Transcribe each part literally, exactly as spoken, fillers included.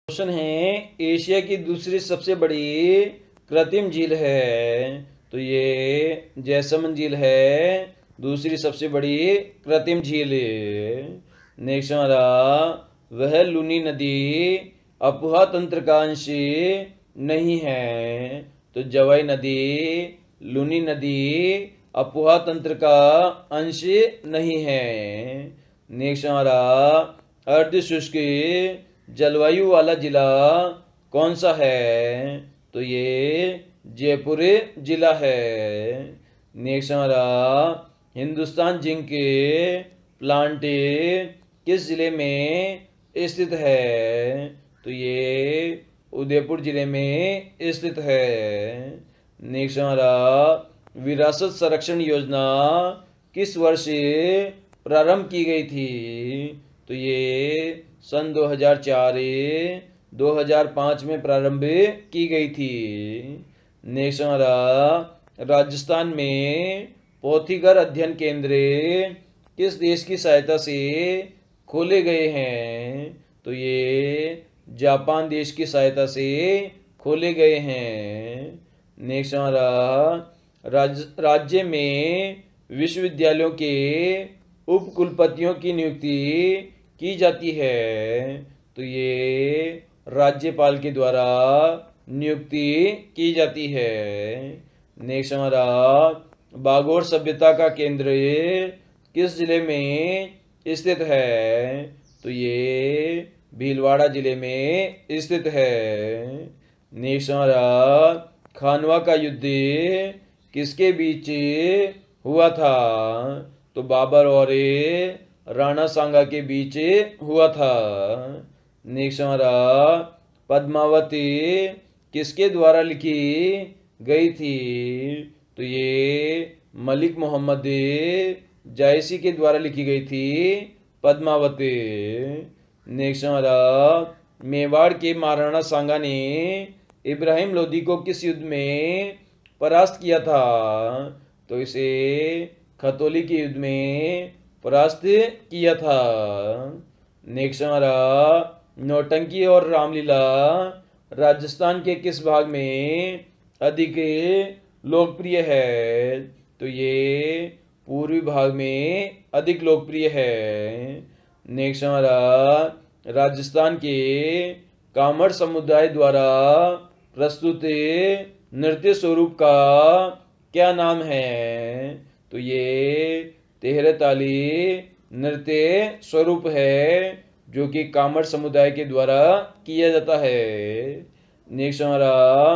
Question है, Asia की दूसरी सबसे बड़ी कृत्रिम झील है, तो ये जैसमंद झील है दूसरी सबसे बड़ी कृत्रिम झील। नेक्स्ट हमारा, वह लूनी नदी अपुहा तंत्र का अंश नहीं है, तो जवाई नदी लूनी नदी अपुहा तंत्र का अंश नहीं है। नेक्स्ट हमारा, अर्ध शुष्क जलवायु वाला जिला कौन सा है, तो ये जयपुर जिला है। नेक्स्ट हमारा, हिंदुस्तान जिंक प्लांट किस जिले में स्थित है, तो ये उदयपुर जिले में स्थित है। नेक्स्ट हमारा, विरासत संरक्षण योजना किस वर्ष प्रारंभ की गई थी, तो ये सन दो हज़ार चार दो हज़ार पाँच में प्रारंभ की गई थी। नेक्स्ट हमारा, राजस्थान में पोथीगर अध्ययन केंद्र किस देश की सहायता से खोले गए हैं, तो ये जापान देश की सहायता से खोले गए हैं। नेक्स्ट हमारा, राज, राज्य में विश्वविद्यालयों के उपकुलपतियों की नियुक्ति की जाती है, तो ये राज्यपाल के द्वारा नियुक्ति की जाती है। नेक्स्ट हमारा, बागोर सभ्यता का केंद्र किस जिले में स्थित है, तो ये भीलवाड़ा जिले में स्थित है। नेक्स्ट हमारा, खानवा का युद्ध किसके बीच हुआ था, तो बाबर और राणा सांगा के बीच हुआ था। नेक्स्ट हमारा, पद्मावती किसके द्वारा लिखी गई थी, तो ये मलिक मोहम्मद जायसी के द्वारा लिखी गई थी पद्मावती। नेक्स्ट हमारा, मेवाड़ के महाराणा सांगा ने इब्राहिम लोदी को किस युद्ध में परास्त किया था, तो इसे खतौली के युद्ध में परास्त किया था। नेक्स्ट हमारा, नौटंकी और रामलीला राजस्थान के किस भाग में अधिक लोकप्रिय है, तो ये पूर्वी भाग में अधिक लोकप्रिय है। नेक्स्ट हमारा, राजस्थान के कामड़ समुदाय द्वारा प्रस्तुत नृत्य स्वरूप का क्या नाम है, तो ये तेहरताली नृत्य स्वरूप है जो कि कामड़ समुदाय के द्वारा किया जाता है। नेक्स्ट हमारा,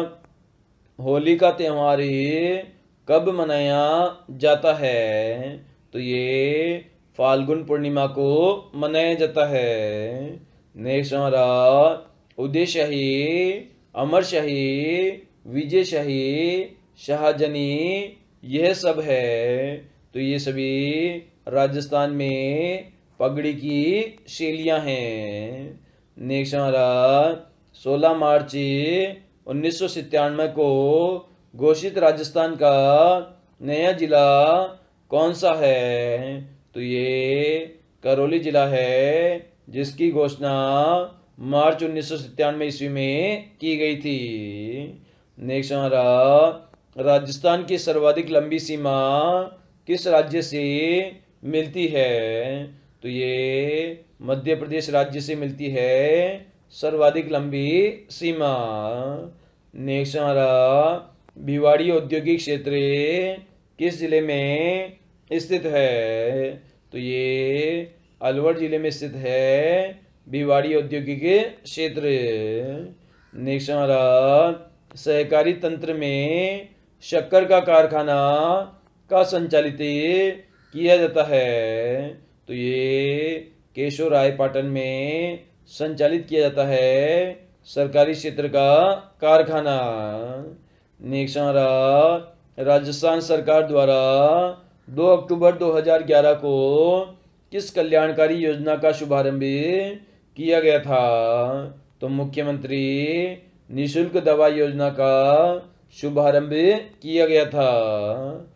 होली का त्यौहार कब मनाया जाता है, तो ये फाल्गुन पूर्णिमा को मनाया जाता है। नेक्स्ट हमारा, उदय शाही, अमर शाही, विजय शाही, शाहजनी यह सब है, तो ये सभी राजस्थान में पगड़ी की शैलियाँ हैं। नेक्स्ट हमारा, सोलह मार्च उन्नीस सौ सत्तानवे को घोषित राजस्थान का नया जिला कौन सा है, तो ये करौली जिला है जिसकी घोषणा मार्च उन्नीस सौ सत्तानवे ईस्वी में की गई थी। नेक्स्ट हमारा, राजस्थान की सर्वाधिक लंबी सीमा किस राज्य से मिलती है, तो ये मध्य प्रदेश राज्य से मिलती है सर्वाधिक लंबी सीमा। नेक्स्ट हमारा, भिवाड़ी औद्योगिक क्षेत्र किस जिले में स्थित है, तो ये अलवर जिले में स्थित है भिवाड़ी औद्योगिक क्षेत्र। नेक्स्ट हमारा, सहकारी तंत्र में शक्कर का कारखाना का संचालित किया जाता है, तो ये केशव राय पाटन में संचालित किया जाता है सरकारी क्षेत्र का कारखाना। नेक्स्ट हमारा, राजस्थान सरकार द्वारा दो अक्टूबर दो हज़ार ग्यारह को किस कल्याणकारी योजना का शुभारंभ किया गया था, तो मुख्यमंत्री निःशुल्क दवा योजना का शुभारंभ किया गया था।